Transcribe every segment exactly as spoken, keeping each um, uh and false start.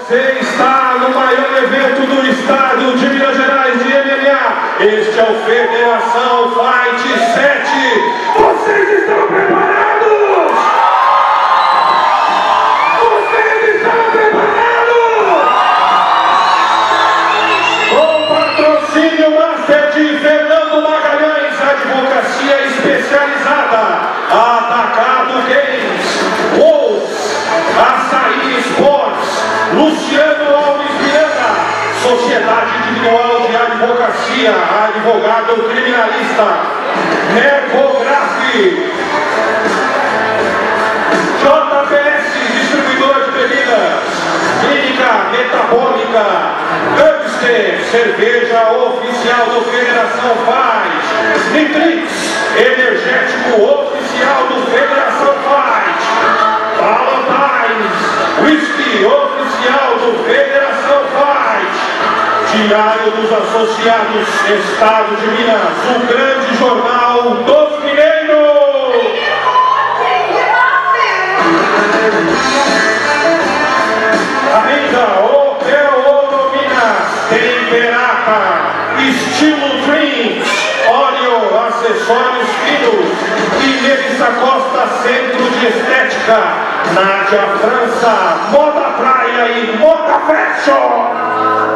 Você está no maior evento do estado de Minas Gerais de M M A. Este é o Federação Fight sete. Vocês estão preparados? Vocês estão preparados? Com patrocínio Master de Fernando Magalhães, advocacia especializada, Atacado Games, Wolves, Açaí Sports, Luciano Alves Miranda, Sociedade Individual de Advocacia, advogado criminalista, Mercograf, J P S, distribuidor de bebidas, Clínica Metabólica, Amstel, cerveja oficial do Federação Fight, Nitrix, energético oficial do Federação Fight, Valentine's, whisky oficial do Federação Fight, Diário dos Associados, Estado de Minas, o grande jornal dos mineiros. Ainda Hotel Ouro Minas, Temperaca, Estilo Drinks, óleo, acessórios finos, e Melissa Costa, Centro de Estética, Nádia França, Moda Praia e Moda Fashion.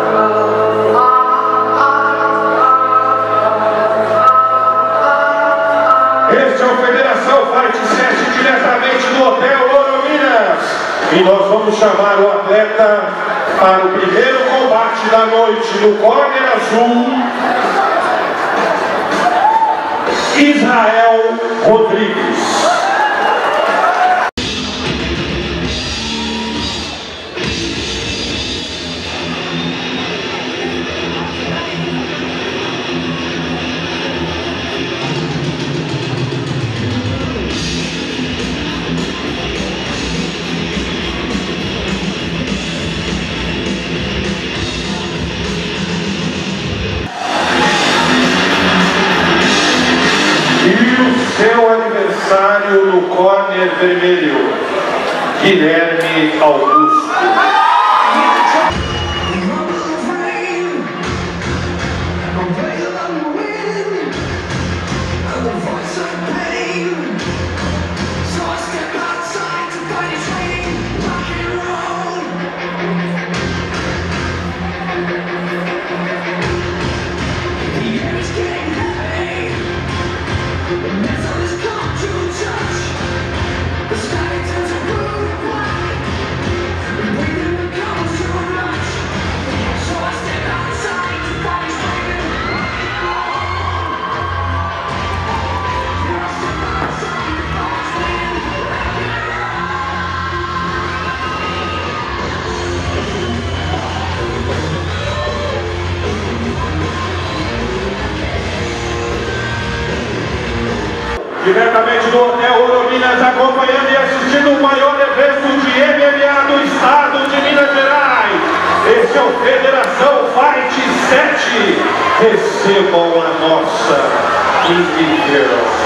Este é o Federação Fight sete, diretamente do Hotel Ouro Minas. E nós vamos chamar o atleta para o primeiro combate da noite no corner azul, Israel Rodrigues. Seu adversário no corner vermelho, Guilherme Augusto. Diretamente do Hotel Ouro Minas, acompanhando e assistindo o maior evento de M M A do estado de Minas Gerais. Esse é o Federação Fight sete. Recebam a nossa incrível.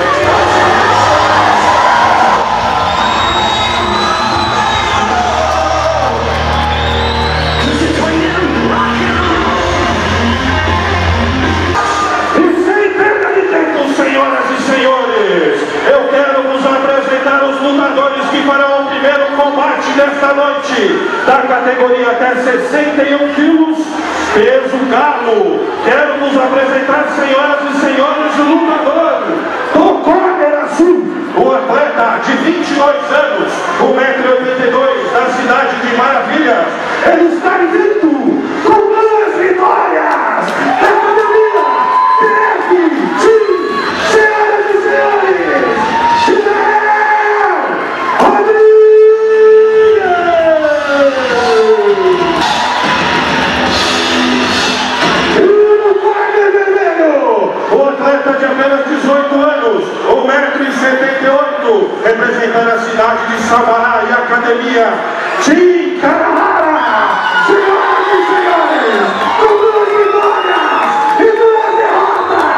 Senhoras e senhores, eu quero vos apresentar os lutadores que farão o primeiro combate desta noite, da categoria até sessenta e um quilos, peso galo. Quero vos apresentar, senhoras e senhores, o lutador do corner azul, o atleta de vinte e dois anos, um metro e oitenta e dois, da cidade de Maravilhas. Ele está invicto com duas vitórias da categoria T F T. Senhoras e senhores, Israel Rodrigues! E no corner vermelho, o atleta de apenas dezoito anos, um metro e setenta e oito, representando a cidade de Sabará e a academia, Tim Carahara! Senhoras e senhores, com duas vitórias e duas derrotas!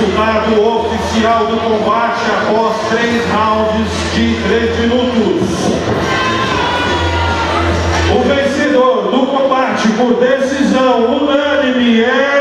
Resultado oficial do combate após três rounds de três minutos. O vencedor do combate por decisão unânime é